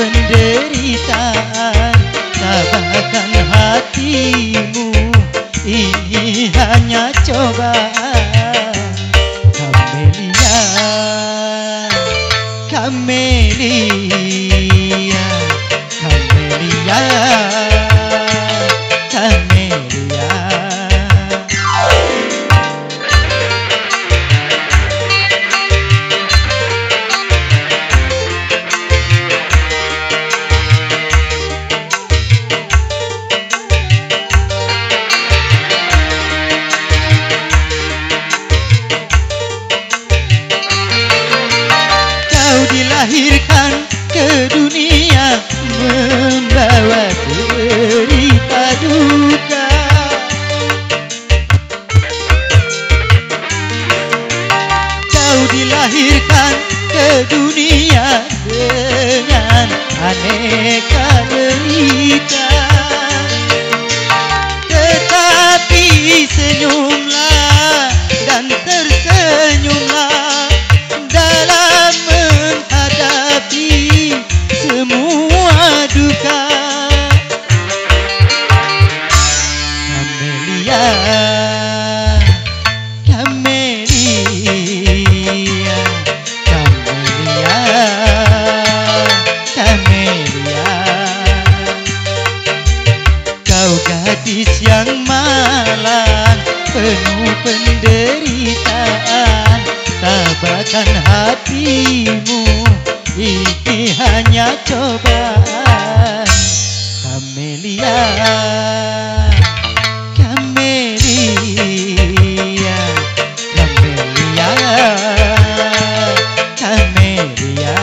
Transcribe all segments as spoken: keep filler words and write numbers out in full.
penderitaan, tabahkan hatimu, ini hanya cobaan. Kamelia, Kamelia, Kamelia, Kamelia. Dilahirkan ke dunia membawa derita duka, kau dilahirkan ke dunia dengan aneka derita, tetapi senyumlah dan tersenyumlah dalam menghadapi semua duka. Kamelia, Kamelia, Kamelia, Kamelia. Kau gadis yang malang, penuh penderitaan, tabahkan hatimu, ini hanya cobaan. Kamelia, Kamelia, Kamelia, Kamelia.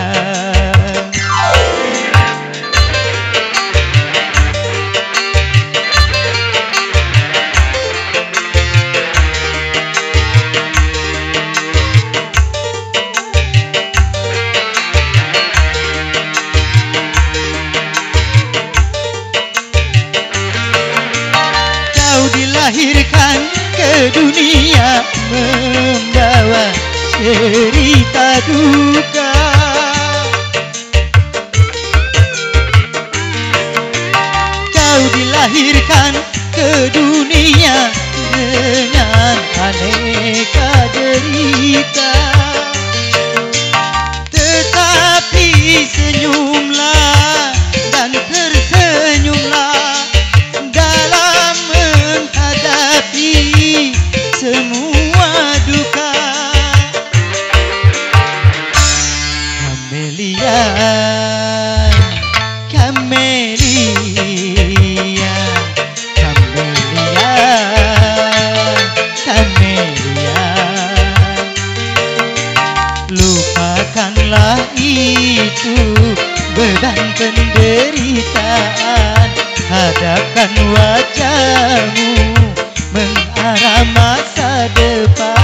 Dilahirkan ke dunia membawa cerita duka, kau dilahirkan ke dunia dengan aneka derita, tetapi senyumlah dan tersenyumlah dalam menghadapi semua duka. Kamelia, Kamelia, Kamelia, Kamelia. Lupakanlah itu beban penderitaan, hadapkan wajahmu mengarah masa depan.